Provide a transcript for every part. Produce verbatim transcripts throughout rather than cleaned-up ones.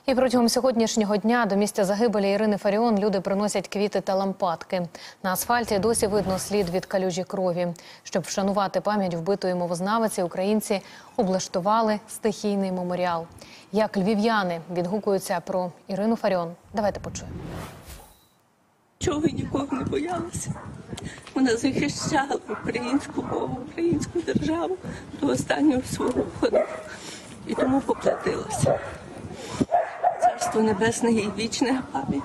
І протягом сьогоднішнього дня до місця загибелі Ірини Фаріон люди приносять квіти та лампадки. На асфальті досі видно слід від калюжі крові. Щоб вшанувати пам'ять вбитої мовознавиці, українці облаштували стихійний меморіал. Як львів'яни відгукуються про Ірину Фаріон, давайте почуємо. Чого і нікого не боялася. Вона захищала українську мову, українську державу до останнього свого ходу. І тому поплатилася. Царство небесне і вічна пам'ять.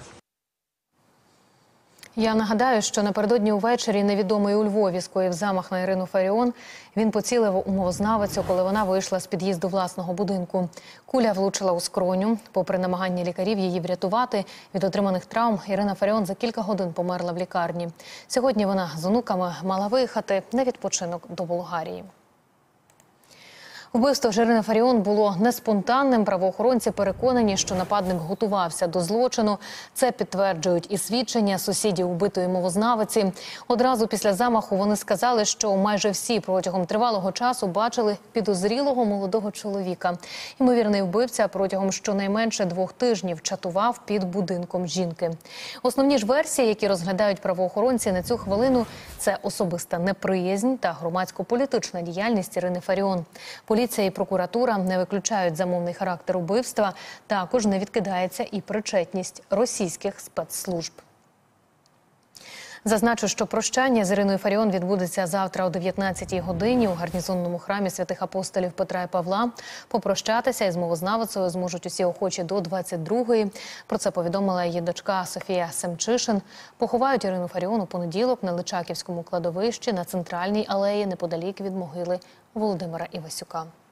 Я нагадаю, що напередодні увечері невідомий у Львові скоїв замах на Ірину Фаріон. Він поцілив у мовознавицю, коли вона вийшла з під'їзду власного будинку. Куля влучила у скроню. Попри намагання лікарів її врятувати від отриманих травм, Ірина Фаріон за кілька годин померла в лікарні. Сьогодні вона з онуками мала виїхати на відпочинок до Болгарії. Вбивство Ірини Фаріон було не спонтанним. Правоохоронці переконані, що нападник готувався до злочину. Це підтверджують і свідчення сусідів вбитої мовознавиці. Одразу після замаху вони сказали, що майже всі протягом тривалого часу бачили підозрілого молодого чоловіка. Ймовірний вбивця протягом щонайменше двох тижнів чатував під будинком жінки. Основні ж версії, які розглядають правоохоронці на цю хвилину, це особиста неприязнь та громадсько-політична діяльність Ірини Фаріон. Поліція і прокуратура не виключають замовний характер убивства. Також не відкидається і причетність російських спецслужб. Зазначу, що прощання з Іриною Фаріон відбудеться завтра о дев'ятнадцятій годині у гарнізонному храмі святих апостолів Петра і Павла. Попрощатися із мовознавицею зможуть усі охочі до двадцять другої. Про це повідомила її дочка Софія Семчишин. Поховають Ірину Фаріон у понеділок на Личаківському кладовищі на Центральній алеї неподалік від могили Володимира Івасюка.